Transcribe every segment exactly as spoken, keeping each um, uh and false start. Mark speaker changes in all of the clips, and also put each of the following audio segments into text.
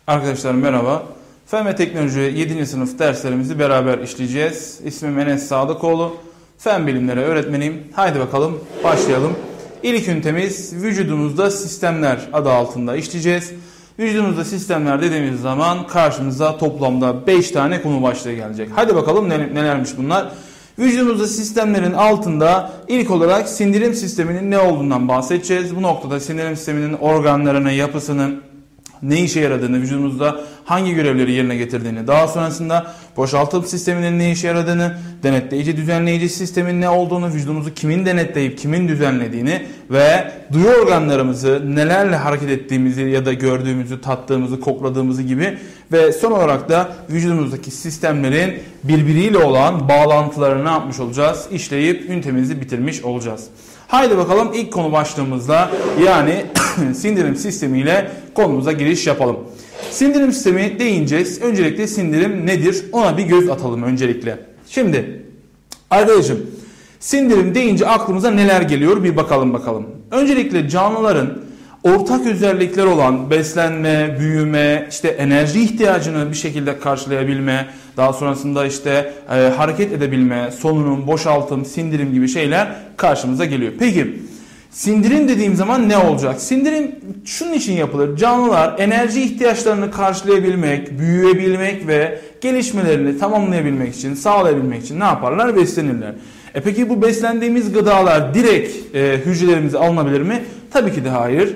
Speaker 1: Arkadaşlar merhaba. Fen ve Teknoloji yedinci sınıf derslerimizi beraber işleyeceğiz. İsmim Enes Sadıkoğlu. Fen bilimleri öğretmeniyim. Haydi bakalım başlayalım. İlk ünitemiz vücudumuzda sistemler adı altında işleyeceğiz. Vücudumuzda sistemler dediğimiz zaman karşımıza toplamda beş tane konu başlığı gelecek. Hadi bakalım nelermiş bunlar. Vücudumuzda sistemlerin altında ilk olarak sindirim sisteminin ne olduğundan bahsedeceğiz. Bu noktada sindirim sisteminin organlarını, yapısını, ne işe yaradığını, vücudumuzda hangi görevleri yerine getirdiğini, daha sonrasında boşaltım sisteminin ne işe yaradığını, denetleyici düzenleyici sistemin ne olduğunu, vücudumuzu kimin denetleyip kimin düzenlediğini ve duyu organlarımızı nelerle hareket ettiğimizi ya da gördüğümüzü, tattığımızı, kokladığımızı gibi ve son olarak da vücudumuzdaki sistemlerin birbiriyle olan bağlantılarını ne yapmış olacağız? İşleyip ünitemizi bitirmiş olacağız. Haydi bakalım ilk konu başlığımızla yani sindirim sistemiyle konumuza giriş yapalım. Sindirim sistemi deyince öncelikle sindirim nedir? Ona bir göz atalım öncelikle. Şimdi arkadaşım sindirim deyince aklımıza neler geliyor bir bakalım bakalım. Öncelikle canlıların ortak özellikler olan beslenme, büyüme, işte enerji ihtiyacını bir şekilde karşılayabilme, daha sonrasında işte e, hareket edebilme, solunum, boşaltım, sindirim gibi şeyler karşımıza geliyor. Peki sindirim dediğim zaman ne olacak? Sindirim şunun için yapılır. Canlılar enerji ihtiyaçlarını karşılayabilmek, büyüyebilmek ve gelişmelerini tamamlayabilmek için, sağlayabilmek için ne yaparlar? Beslenirler. E peki bu beslendiğimiz gıdalar direkt e, hücrelerimize alınabilir mi? Tabii ki de hayır.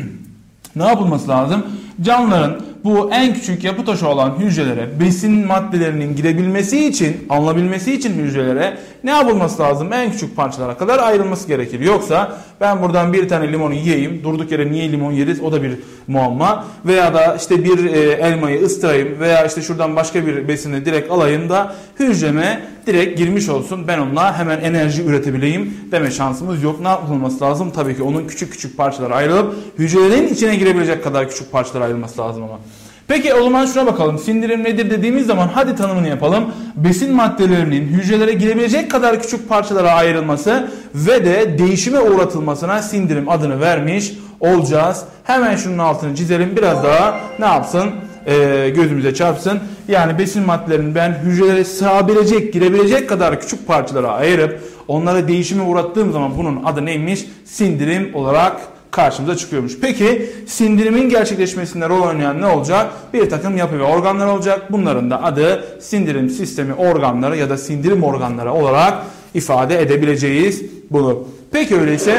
Speaker 1: Ne yapılması lazım? Canlıların bu en küçük yapı taşı olan hücrelere besin maddelerinin girebilmesi için, alınabilmesi için hücrelere ne yapılması lazım? En küçük parçalara kadar ayrılması gerekir. Yoksa ben buradan bir tane limonu yiyeyim, durduk yere niye limon yeriz o da bir muamma. Veya da işte bir e, elmayı ıstırayım veya işte şuradan başka bir besini direkt alayım da hücreme direkt girmiş olsun. Ben onunla hemen enerji üretebileyim deme şansımız yok. Ne yapılması lazım? Tabii ki onun küçük küçük parçalara ayrılıp hücrelerin içine girebilecek kadar küçük parçalara ayrılması lazım ama. Peki o zaman şuna bakalım. Sindirim nedir dediğimiz zaman hadi tanımını yapalım. Besin maddelerinin hücrelere girebilecek kadar küçük parçalara ayrılması ve de değişime uğratılmasına sindirim adını vermiş olacağız. Hemen şunun altını çizelim. Biraz daha ne yapsın? Ee, gözümüze çarpsın. Yani besin maddelerinin ben hücrelere sığabilecek, girebilecek kadar küçük parçalara ayırıp onlara değişime uğrattığım zaman bunun adı neymiş? Sindirim olarak karşımıza çıkıyormuş. Peki sindirimin gerçekleşmesinde rol oynayan ne olacak? Bir takım yapı ve organlar olacak. Bunların da adı sindirim sistemi organları ya da sindirim organları olarak ifade edebileceğiz bunu. Peki öyleyse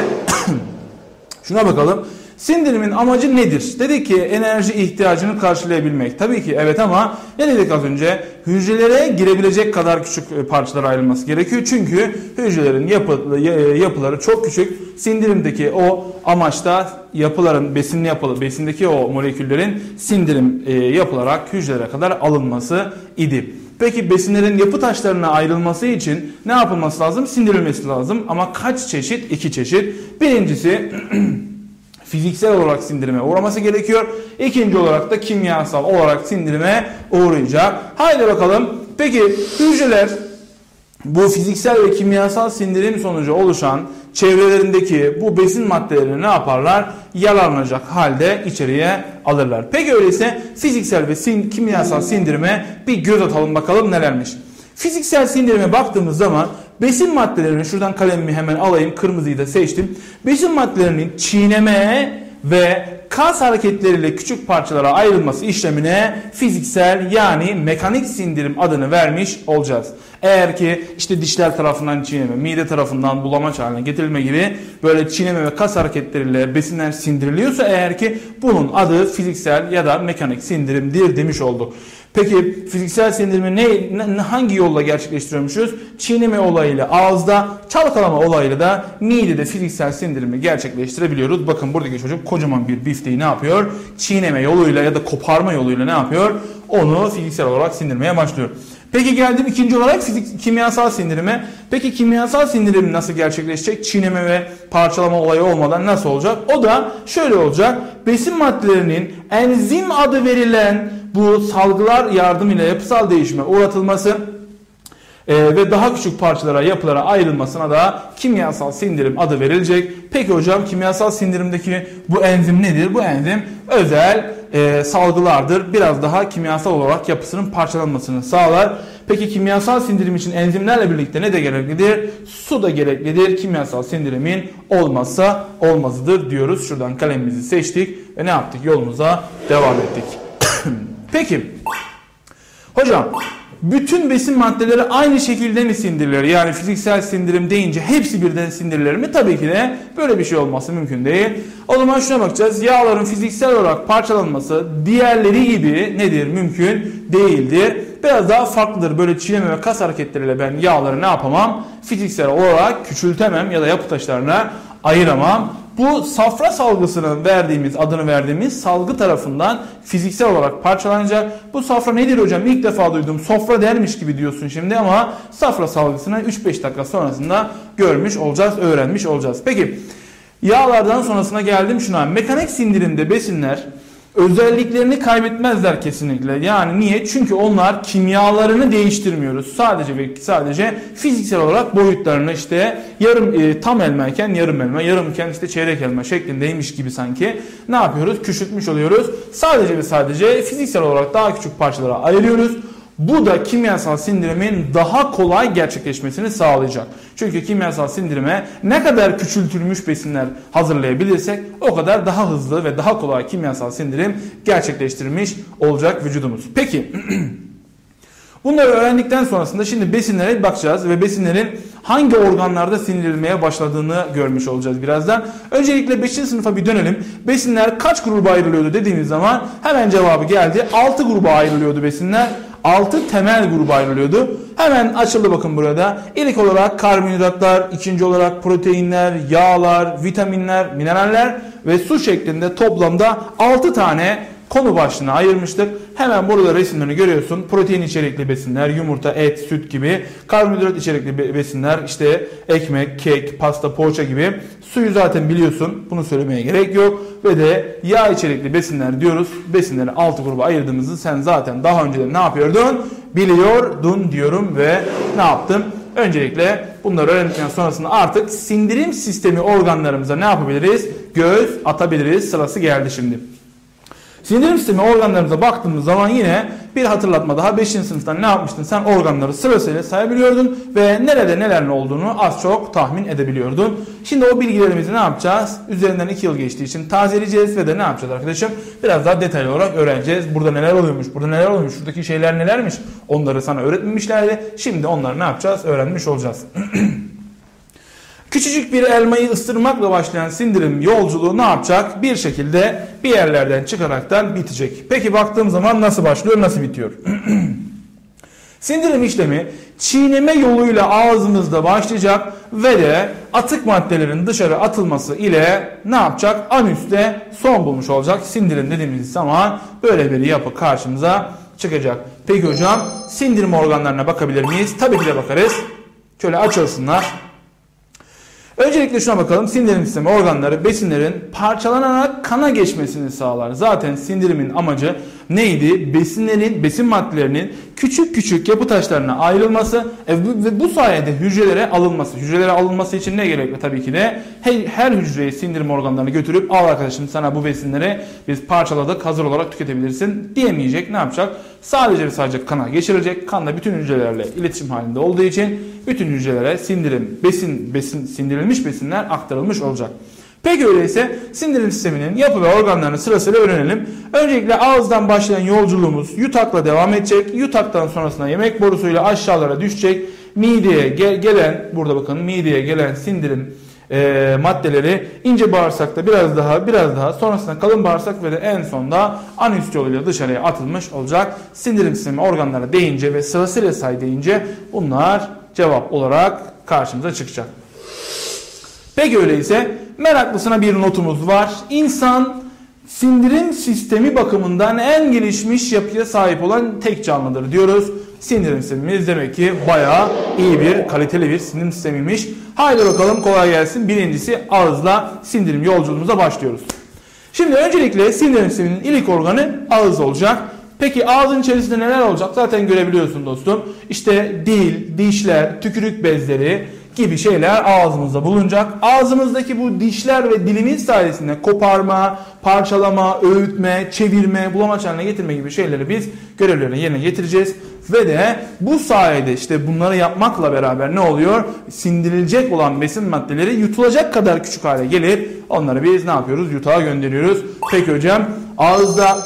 Speaker 1: şuna bakalım. Sindirimin amacı nedir? Dedik ki enerji ihtiyacını karşılayabilmek. Tabii ki evet ama ne dedik az önce? Hücrelere girebilecek kadar küçük parçalara ayrılması gerekiyor. Çünkü hücrelerin yapı, yapıları çok küçük. Sindirimdeki o amaçta yapıların besinli yapılı, besindeki o moleküllerin sindirim yapılarak hücrelere kadar alınması idi. Peki besinlerin yapı taşlarına ayrılması için ne yapılması lazım? Sindirilmesi lazım. Ama kaç çeşit? İki çeşit. Birincisi fiziksel olarak sindirime uğraması gerekiyor. İkinci olarak da kimyasal olarak sindirime uğrayacak. Haydi bakalım. Peki hücreler bu fiziksel ve kimyasal sindirim sonucu oluşan çevrelerindeki bu besin maddelerini ne yaparlar? Yararlanacak halde içeriye alırlar. Peki öyleyse fiziksel ve sin kimyasal sindirime bir göz atalım bakalım nelermiş. Fiziksel sindirime baktığımız zaman besin maddelerinin şuradan kalemimi hemen alayım, kırmızıyı da seçtim. Besin maddelerinin çiğneme ve kas hareketleriyle küçük parçalara ayrılması işlemine fiziksel yani mekanik sindirim adını vermiş olacağız. Eğer ki işte dişler tarafından çiğneme, mide tarafından bulamaç haline getirilme gibi böyle çiğneme ve kas hareketleriyle besinler sindiriliyorsa eğer ki bunun adı fiziksel ya da mekanik sindirimdir demiş olduk. Peki fiziksel sindirimi ne, ne, hangi yolla gerçekleştiriyormuşuz? Çiğneme olayıyla ağızda, çalkalama olayıyla da midede fiziksel sindirimi gerçekleştirebiliyoruz. Bakın buradaki çocuk kocaman bir bifteyi ne yapıyor? Çiğneme yoluyla ya da koparma yoluyla ne yapıyor? Onu fiziksel olarak sindirmeye başlıyor. Peki geldim ikinci olarak fizik, kimyasal sindirime. Peki kimyasal sindirim nasıl gerçekleşecek? Çiğneme ve parçalama olayı olmadan nasıl olacak? O da şöyle olacak. Besin maddelerinin enzim adı verilen bu salgılar yardımıyla yapısal değişime uğratılması e, ve daha küçük parçalara, yapılara ayrılmasına da kimyasal sindirim adı verilecek. Peki hocam kimyasal sindirimdeki bu enzim nedir? Bu enzim özel e, salgılardır. Biraz daha kimyasal olarak yapısının parçalanmasını sağlar. Peki kimyasal sindirim için enzimlerle birlikte ne de gereklidir? Su da gereklidir. Kimyasal sindirimin olmazsa olmazıdır diyoruz. Şuradan kalemimizi seçtik ve ne yaptık? Yolumuza devam ettik. Peki hocam, bütün besin maddeleri aynı şekilde mi sindirilir? Yani fiziksel sindirim deyince hepsi birden sindirilir mi? Tabii ki de böyle bir şey olması mümkün değil. O zaman şuna bakacağız. Yağların fiziksel olarak parçalanması diğerleri gibi nedir? Mümkün değildir. Biraz daha farklıdır. Böyle çiğneme ve kas hareketleriyle ben yağları ne yapamam? Fiziksel olarak küçültemem ya da yapı taşlarına ayıramam. Bu safra salgısının verdiğimiz, adını verdiğimiz salgı tarafından fiziksel olarak parçalanacak. Bu safra nedir hocam? İlk defa duydum. Sofra dermiş gibi diyorsun şimdi ama safra salgısını üç beş dakika sonrasında görmüş olacağız, öğrenmiş olacağız. Peki yağlardan sonrasına geldim şuna. Mekanik sindirimde besinler özelliklerini kaybetmezler kesinlikle. Yani niye? Çünkü onlar kimyalarını değiştirmiyoruz. Sadece ve sadece fiziksel olarak boyutlarını işte yarım e, tam elmayken yarım elma, yarımken işte çeyrek elma şeklindeymiş gibi sanki ne yapıyoruz? Küçültmüş oluyoruz. Sadece ve sadece fiziksel olarak daha küçük parçalara ayırıyoruz. Bu da kimyasal sindirimin daha kolay gerçekleşmesini sağlayacak. Çünkü kimyasal sindirime ne kadar küçültülmüş besinler hazırlayabilirsek o kadar daha hızlı ve daha kolay kimyasal sindirim gerçekleştirmiş olacak vücudumuz. Peki bunları öğrendikten sonrasında şimdi besinlere bakacağız ve besinlerin hangi organlarda sindirilmeye başladığını görmüş olacağız birazdan. Öncelikle beşinci sınıfa bir dönelim. Besinler kaç gruba ayrılıyordu dediğimiz zaman hemen cevabı geldi. altı gruba ayrılıyordu besinler. altı temel gruba ayrılıyordu. Hemen açıldı bakın burada. İlk olarak karbonhidratlar, ikinci olarak proteinler, yağlar, vitaminler, mineraller ve su şeklinde toplamda altı tane konu başlığına ayırmıştık. Hemen burada resimlerini görüyorsun. Protein içerikli besinler, yumurta, et, süt gibi. Karbonhidrat içerikli besinler, işte ekmek, kek, pasta, poğaça gibi. Suyu zaten biliyorsun. Bunu söylemeye gerek yok. Ve de yağ içerikli besinler diyoruz. Besinleri altı gruba ayırdığımızı sen zaten daha önceden ne yapıyordun? Biliyordun diyorum ve ne yaptım? Öncelikle bunları öğrendikten sonrasında artık sindirim sistemi organlarımıza ne yapabiliriz? Göz atabiliriz. Sırası geldi şimdi. Sindirim sistemi organlarımıza baktığımız zaman yine bir hatırlatma daha. beşinci sınıftan ne yapmıştın? Sen organları sırasıyla sayabiliyordun ve nerede neler olduğunu az çok tahmin edebiliyordun. Şimdi o bilgilerimizi ne yapacağız? Üzerinden iki yıl geçtiği için tazeleyeceğiz ve de ne yapacağız arkadaşım? Biraz daha detaylı olarak öğreneceğiz. Burada neler oluyormuş, burada neler oluyormuş, şuradaki şeyler nelermiş? Onları sana öğretmemişlerdi. Şimdi onları ne yapacağız? Öğrenmiş olacağız. Küçücük bir elmayı ısırmakla başlayan sindirim yolculuğu ne yapacak? Bir şekilde bir yerlerden çıkaraktan bitecek. Peki baktığım zaman nasıl başlıyor, nasıl bitiyor? Sindirim işlemi çiğneme yoluyla ağzımızda başlayacak ve de atık maddelerin dışarı atılması ile ne yapacak? Anüste son bulmuş olacak. Sindirim dediğimiz zaman böyle bir yapı karşımıza çıkacak. Peki hocam sindirim organlarına bakabilir miyiz? Tabii ki de bakarız. Şöyle açılsınlar. Öncelikle şuna bakalım. Sindirim sistemi organları besinlerin parçalanarak kana geçmesini sağlar. Zaten sindirimin amacı neydi? Besinlerin, besin maddelerinin küçük küçük yapı taşlarına ayrılması ve bu sayede hücrelere alınması. Hücrelere alınması için ne gerekli? Tabii ki de her, her hücreye sindirim organlarını götürüp al arkadaşım sana bu besinleri biz parçaladık, hazır olarak tüketebilirsin diyemeyecek. Ne yapacak? Sadece ve sadece kana geçirecek. Kanla bütün hücrelerle iletişim halinde olduğu için bütün hücrelere sindirim, besin, besin sindirilmiş besinler aktarılmış olacak. Peki öyleyse sindirim sisteminin yapı ve organlarını sırasıyla öğrenelim. Öncelikle ağızdan başlayan yolculuğumuz yutakla devam edecek. Yutaktan sonrasında yemek borusuyla aşağılara düşecek. Mideye gel gelen, burada bakın mideye gelen sindirim e, maddeleri ince bağırsakta biraz daha biraz daha sonrasında kalın bağırsak ve de en sonda anüs yoluyla dışarıya atılmış olacak. Sindirim sistemi organlara deyince ve sırasıyla say deyince bunlar cevap olarak karşımıza çıkacak. Peki öyleyse meraklısına bir notumuz var. İnsan sindirim sistemi bakımından en gelişmiş yapıya sahip olan tek canlıdır diyoruz. Sindirim sistemimiz demek ki bayağı iyi bir, kaliteli bir sindirim sistemiymiş. Haydi bakalım kolay gelsin. Birincisi ağızla sindirim yolculuğumuza başlıyoruz. Şimdi öncelikle sindirim sisteminin ilk organı ağız olacak. Peki ağzın içerisinde neler olacak? Zaten görebiliyorsun dostum. İşte dil, dişler, tükürük bezleri, gibi şeyler ağzımızda bulunacak. Ağzımızdaki bu dişler ve dilimiz sayesinde koparma, parçalama, öğütme, çevirme, bulamaç haline getirme gibi şeyleri biz görevlerini yerine getireceğiz. Ve de bu sayede işte bunları yapmakla beraber ne oluyor? Sindirilecek olan besin maddeleri yutulacak kadar küçük hale gelir. Onları biz ne yapıyoruz? Yutağa gönderiyoruz. Peki hocam, ağızda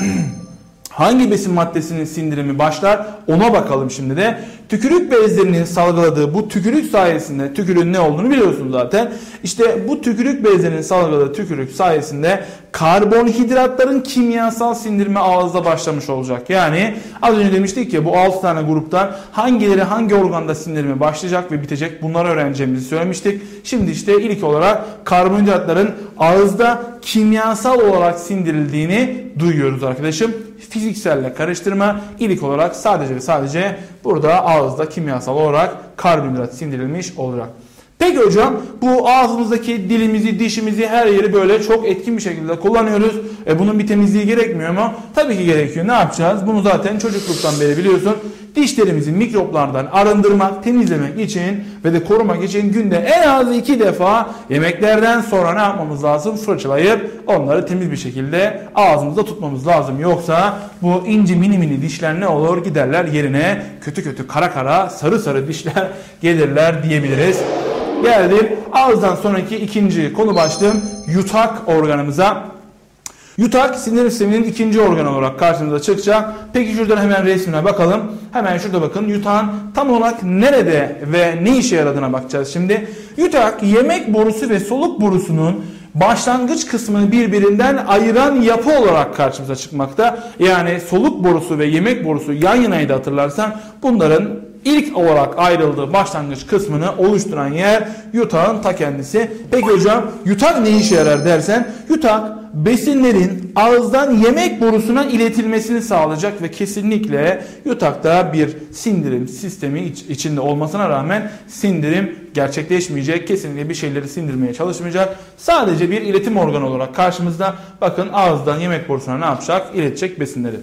Speaker 1: hangi besin maddesinin sindirimi başlar? Ona bakalım şimdi de. Tükürük bezlerinin salgıladığı bu tükürük sayesinde, tükürüğün ne olduğunu biliyorsunuz zaten. İşte bu tükürük bezlerinin salgıladığı tükürük sayesinde karbonhidratların kimyasal sindirimi ağızda başlamış olacak. Yani az önce demiştik ya, bu altı tane gruptan hangileri hangi organda sindirimi başlayacak ve bitecek, bunları öğreneceğimizi söylemiştik. Şimdi işte ilk olarak karbonhidratların ağızda kimyasal olarak sindirildiğini duyuyoruz arkadaşım. Fizikselle karıştırma, ilk olarak sadece ve sadece burada ağızda kimyasal olarak karbonhidrat sindirilmiş olacak. Peki hocam, bu ağzımızdaki dilimizi, dişimizi, her yeri böyle çok etkin bir şekilde kullanıyoruz. E bunun bir temizliği gerekmiyor mu? Tabii ki gerekiyor. Ne yapacağız? Bunu zaten çocukluktan beri biliyorsun. Dişlerimizi mikroplardan arındırmak, temizlemek için ve de korumak için günde en az iki defa yemeklerden sonra ne yapmamız lazım? Fırçalayıp onları temiz bir şekilde ağzımızda tutmamız lazım. Yoksa bu ince mini mini dişler ne olur? Giderler yerine kötü kötü kara kara sarı sarı dişler gelirler diyebiliriz. Geldim ağızdan sonraki ikinci konu başlığım yutak organımıza. Yutak sindirim sisteminin ikinci organı olarak karşımıza çıkacak. Peki şuradan hemen resmine bakalım. Hemen şurada bakın, yutağın tam olarak nerede ve ne işe yaradığına bakacağız şimdi. Yutak yemek borusu ve soluk borusunun başlangıç kısmını birbirinden ayıran yapı olarak karşımıza çıkmakta. Yani soluk borusu ve yemek borusu yan yanaydı hatırlarsan. Bunların İlk olarak ayrıldığı başlangıç kısmını oluşturan yer yutağın ta kendisi. Peki hocam, yutak ne işe yarar dersen, yutak besinlerin ağızdan yemek borusuna iletilmesini sağlayacak ve kesinlikle yutakta bir sindirim sistemi iç, içinde olmasına rağmen sindirim gerçekleşmeyecek. Kesinlikle bir şeyleri sindirmeye çalışmayacak. Sadece bir iletim organı olarak karşımızda. Bakın, ağızdan yemek borusuna ne yapacak? İletecek besinleri.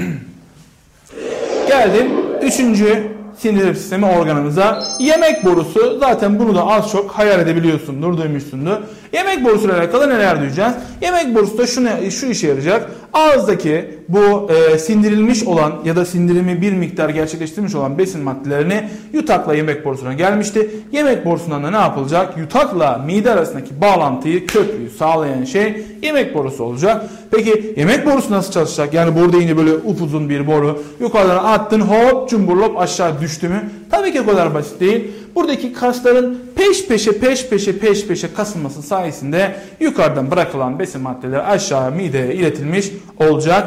Speaker 1: Geldim üçüncü sindirim sistemi organımıza. Yemek borusu, zaten bunu da az çok hayal edebiliyorsundur, duymuşsundur. Yemek borusuyla alakalı neler duyacağız? Yemek borusu da şu, ne, şu işe yarayacak. Ağızdaki bu e, sindirilmiş olan ya da sindirimi bir miktar gerçekleştirmiş olan besin maddelerini yutakla yemek borusuna gelmişti. Yemek borusundan da ne yapılacak? Yutakla mide arasındaki bağlantıyı, köprüyü sağlayan şey yemek borusu olacak. Peki yemek borusu nasıl çalışacak? Yani boru deyince böyle upuzun bir boru. Yukarıdan attın, hop cumburlop aşağı düştü mü? Tabii ki o kadar basit değil. Buradaki kasların peş peşe peş peşe peş peşe kasılması sayesinde yukarıdan bırakılan besin maddeleri aşağı mideye iletilmiş olacak.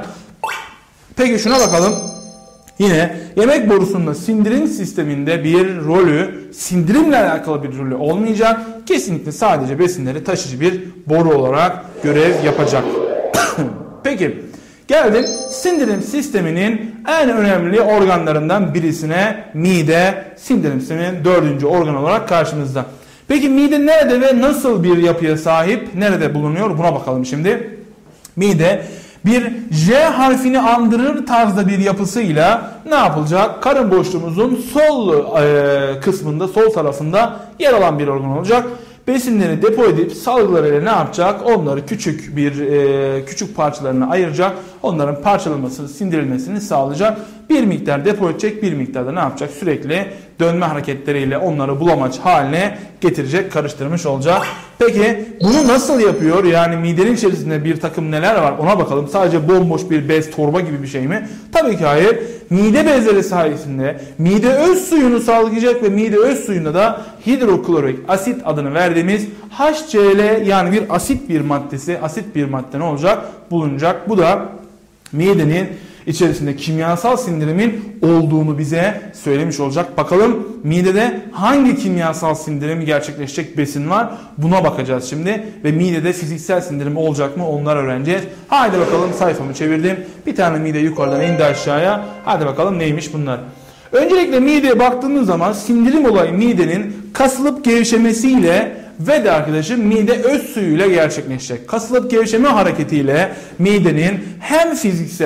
Speaker 1: Peki şuna bakalım. Yine yemek borusunda sindirim sisteminde bir rolü, sindirimle alakalı bir rolü olmayacak. Kesinlikle sadece besinleri taşıyıcı bir boru olarak görev yapacak. Peki geldim sindirim sisteminin en önemli organlarından birisine, mide, sindirim sisteminin dördüncü organ olarak karşımızda. Peki mide nerede ve nasıl bir yapıya sahip, nerede bulunuyor, buna bakalım şimdi. Mide bir J harfini andırır tarzda bir yapısıyla ne yapılacak? Karın boşluğumuzun sol e, kısmında, sol tarafında yer alan bir organ olacak. Besinleri depo edip salgılarıyla ne yapacak? Onları küçük bir e, küçük parçalarına ayıracak. Onların parçalanmasını, sindirilmesini sağlayacak. Bir miktar depo edecek, bir miktarda ne yapacak? Sürekli dönme hareketleriyle onları bulamaç haline getirecek, karıştırmış olacak. Peki bunu nasıl yapıyor? Yani midenin içerisinde bir takım neler var? Ona bakalım. Sadece bomboş bir bez, torba gibi bir şey mi? Tabii ki hayır. Mide bezleri sayesinde mide öz suyunu salgılayacak ve mide öz suyunda da hidroklorik asit adını verdiğimiz H C L, yani bir asit bir maddesi, asit bir madde ne olacak? Bulunacak. Bu da midenin içerisinde kimyasal sindirimin olduğunu bize söylemiş olacak. Bakalım midede hangi kimyasal sindirimi gerçekleşecek besin var? Buna bakacağız şimdi. Ve midede fiziksel sindirimi olacak mı? Onları öğreneceğiz. Haydi bakalım, sayfamı çevirdim. Bir tane mide yukarıdan indi aşağıya. Hadi bakalım neymiş bunlar? Öncelikle mideye baktığımız zaman sindirim olayı midenin kasılıp gevşemesiyle ve de arkadaşım mide öz suyuyla gerçekleşecek. Kasılıp gevşeme hareketiyle midenin hem fiziksel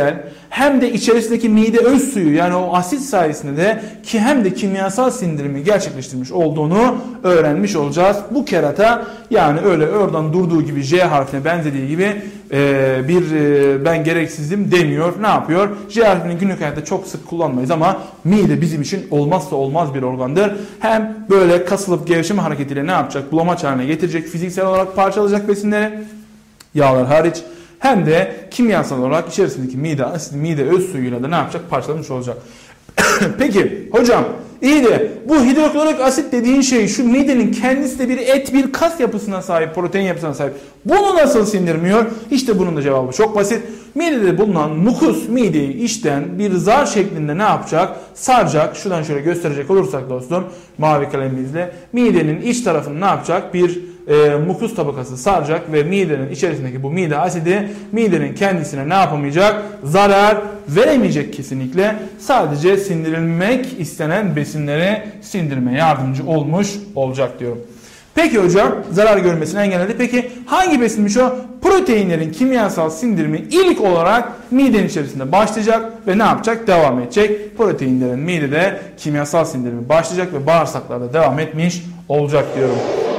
Speaker 1: hem de içerisindeki mide öz suyu yani o asit sayesinde de ki hem de kimyasal sindirimi gerçekleştirmiş olduğunu öğrenmiş olacağız. Bu kerata yani öyle oradan durduğu gibi J harfine benzediği gibi e, bir e, ben gereksizim demiyor. Ne yapıyor? J harfini günlük hayatta çok sık kullanmayız ama mide bizim için olmazsa olmaz bir organdır. Hem böyle kasılıp gevşeme hareketiyle ne yapacak? Bulamaç haline getirecek, fiziksel olarak parçalayacak besinleri, yağlar hariç, hem de kimyasal olarak içerisindeki mide asit, mide öz suyuyla da ne yapacak? Parçalamış olacak. Peki hocam iyi de bu hidroklorik asit dediğin şey şu midenin kendisi de bir et, bir kas yapısına sahip, protein yapısına sahip. Bunu nasıl sindirmiyor? İşte bunun da cevabı çok basit. Midede bulunan mukus mideyi içten bir zar şeklinde ne yapacak? Saracak. Şuradan şöyle gösterecek olursak dostum mavi kalemimizle midenin iç tarafını ne yapacak? Bir e, mukus tabakası saracak ve midenin içerisindeki bu mide asidi midenin kendisine ne yapamayacak? Zarar veremeyecek kesinlikle. Sadece sindirilmek istenen besinleri sindirmeye yardımcı olmuş olacak diyorum. Peki hocam zarar görmesini engelledi. Peki hangi besinmiş o? Proteinlerin kimyasal sindirimi ilk olarak midenin içerisinde başlayacak ve ne yapacak? Devam edecek. Proteinlerin midede kimyasal sindirimi başlayacak ve bağırsaklarda devam etmiş olacak diyorum.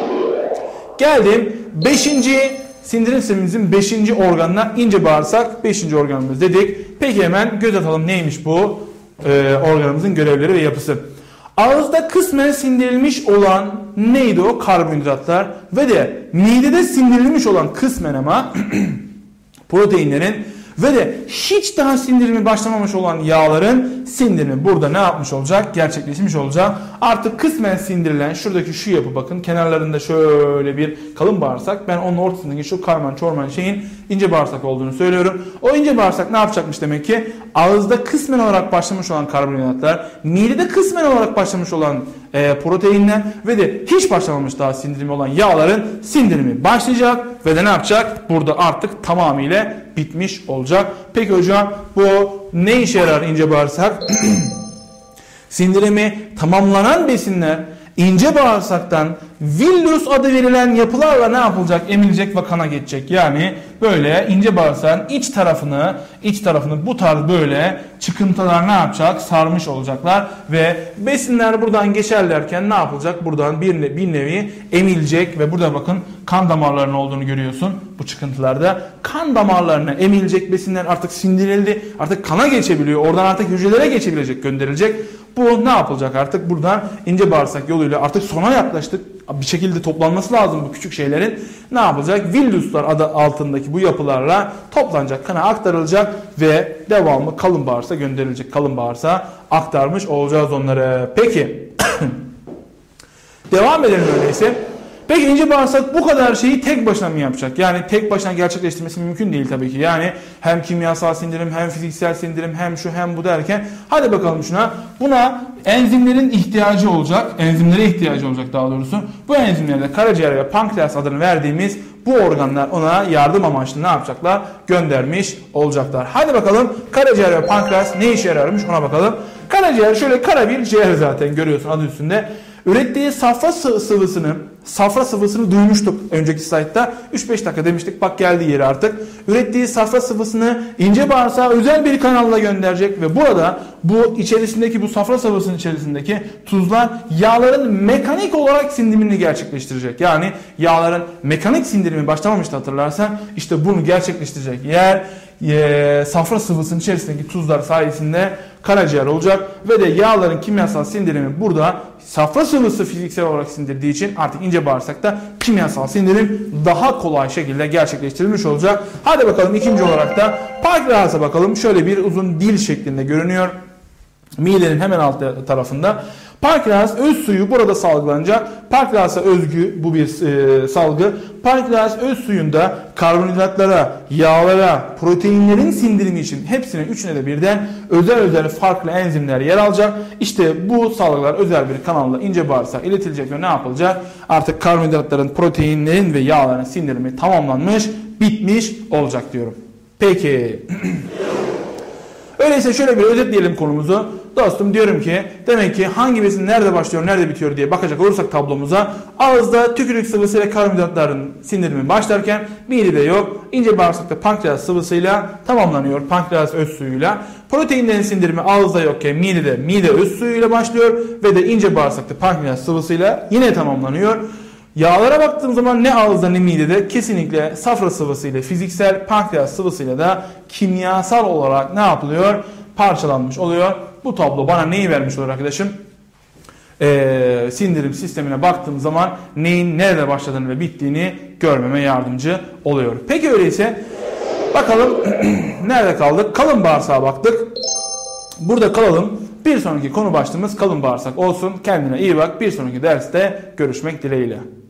Speaker 1: Geldim beşinci sindirim sistemimizin beşinci organına, ince bağırsak beşinci organımız dedik. Peki hemen göz atalım neymiş bu e, organımızın görevleri ve yapısı. Ağızda kısmen sindirilmiş olan neydi o? Karbonhidratlar ve de midede sindirilmiş olan kısmen ama proteinlerin ve de hiç daha sindirimi başlamamış olan yağların sindirimi burada ne yapmış olacak? Gerçekleşmiş olacak. Artık kısmen sindirilen şuradaki şu yapı bakın kenarlarında şöyle bir kalın bağırsak. Ben onun ortasındaki şu karman çorman şeyin ince bağırsak olduğunu söylüyorum. O ince bağırsak ne yapacakmış demek ki? Ağızda kısmen olarak başlamış olan karbonhidratlar, midede kısmen olarak başlamış olan e, proteinler ve de hiç başlamamış daha sindirimi olan yağların sindirimi başlayacak ve de ne yapacak? Burada artık tamamıyla bitmiş olacak. Peki hocam bu ne işe yarar ince bağırsak? Sindirimi tamamlanan besinler ince bağırsaktan villus adı verilen yapılarla ne yapılacak? Emilecek ve kana geçecek. Yani böyle ince bağırsağın iç tarafını, iç tarafını bu tarz böyle çıkıntılar ne yapacak? Sarmış olacaklar ve besinler buradan geçerlerken ne yapılacak? Buradan bir, bir nevi emilecek ve burada bakın kan damarlarının olduğunu görüyorsun bu çıkıntılarda. Kan damarlarına emilecek besinler artık sindirildi. Artık kana geçebiliyor. Oradan artık hücrelere geçebilecek, gönderilecek. Bu ne yapılacak artık? Buradan ince bağırsak yoluyla artık sona yaklaştık. Bir şekilde toplanması lazım bu küçük şeylerin. Ne yapılacak? Villuslar adı altındaki bu yapılarla toplanacak, kana aktarılacak ve devamlı kalın bağırsağa gönderilecek. Kalın bağırsağa aktarmış olacağız onları. Peki. Devam edelim öyleyse. Peki ince bağırsak bu kadar şeyi tek başına mı yapacak? Yani tek başına gerçekleştirmesi mümkün değil tabii ki. Yani hem kimyasal sindirim hem fiziksel sindirim hem şu hem bu derken hadi bakalım şuna. Buna enzimlerin ihtiyacı olacak. Enzimlere ihtiyacı olacak daha doğrusu. Bu enzimlerde karaciğer ve pankreas adını verdiğimiz bu organlar ona yardım amaçlı ne yapacaklar? Göndermiş olacaklar. Hadi bakalım karaciğer ve pankreas ne işe yararmış ona bakalım. Karaciğer şöyle kara bir ciğer zaten görüyorsun adı üstünde. Ürettiği safra sıvısını, safra sıvısını duymuştuk önceki slaytta. üç beş dakika demiştik bak geldi yeri artık. Ürettiği safra sıvısını ince bağırsağa özel bir kanalla gönderecek ve burada bu içerisindeki bu safra sıvısının içerisindeki tuzlar yağların mekanik olarak sindirimini gerçekleştirecek. Yani yağların mekanik sindirimi başlamamıştı hatırlarsan işte bunu gerçekleştirecek yer e, safra sıvısının içerisindeki tuzlar sayesinde karaciğer olacak ve de yağların kimyasal sindirimi burada safra sıvısı fiziksel olarak sindirdiği için artık ince bağırsakta kimyasal sindirim daha kolay şekilde gerçekleştirilmiş olacak. Hadi bakalım ikinci olarak da pankreasa bakalım. Şöyle bir uzun dil şeklinde görünüyor. Midenin hemen alt tarafında. Pankreas öz suyu burada salgılanacak. Pankreasa özgü bu bir e, salgı. Pankreas öz suyunda karbonhidratlara, yağlara, proteinlerin sindirimi için hepsinin üçüne de birden özel özel farklı enzimler yer alacak. İşte bu salgılar özel bir kanalla ince bağırsağa iletilecek ve ne yapılacak? Artık karbonhidratların, proteinlerin ve yağların sindirimi tamamlanmış, bitmiş olacak diyorum. Peki. Öyleyse şöyle bir özetleyelim konumuzu. Dostum diyorum ki demek ki hangi besin nerede başlıyor nerede bitiyor diye bakacak olursak tablomuza, ağızda tükürük sıvısı ve karbonhidratların sindirimi başlarken midede yok. İnce bağırsakta pankreas sıvısıyla tamamlanıyor, pankreas öz suyuyla. Proteinlerin sindirimi ağızda yokken midede mide öz suyuyla başlıyor ve de ince bağırsakta pankreas sıvısıyla yine tamamlanıyor. Yağlara baktığım zaman ne ağızda ne midede kesinlikle safra sıvısıyla fiziksel, pankreas sıvısıyla da kimyasal olarak ne yapılıyor? Parçalanmış oluyor. Bu tablo bana neyi vermiş olur arkadaşım? Ee, sindirim sistemine baktığım zaman neyin nerede başladığını ve bittiğini görmeme yardımcı oluyor. Peki öyleyse bakalım nerede kaldık? Kalın bağırsağa baktık. Burada kalalım. Bir sonraki konu başlığımız kalın bağırsak olsun. Kendine iyi bak. Bir sonraki derste görüşmek dileğiyle.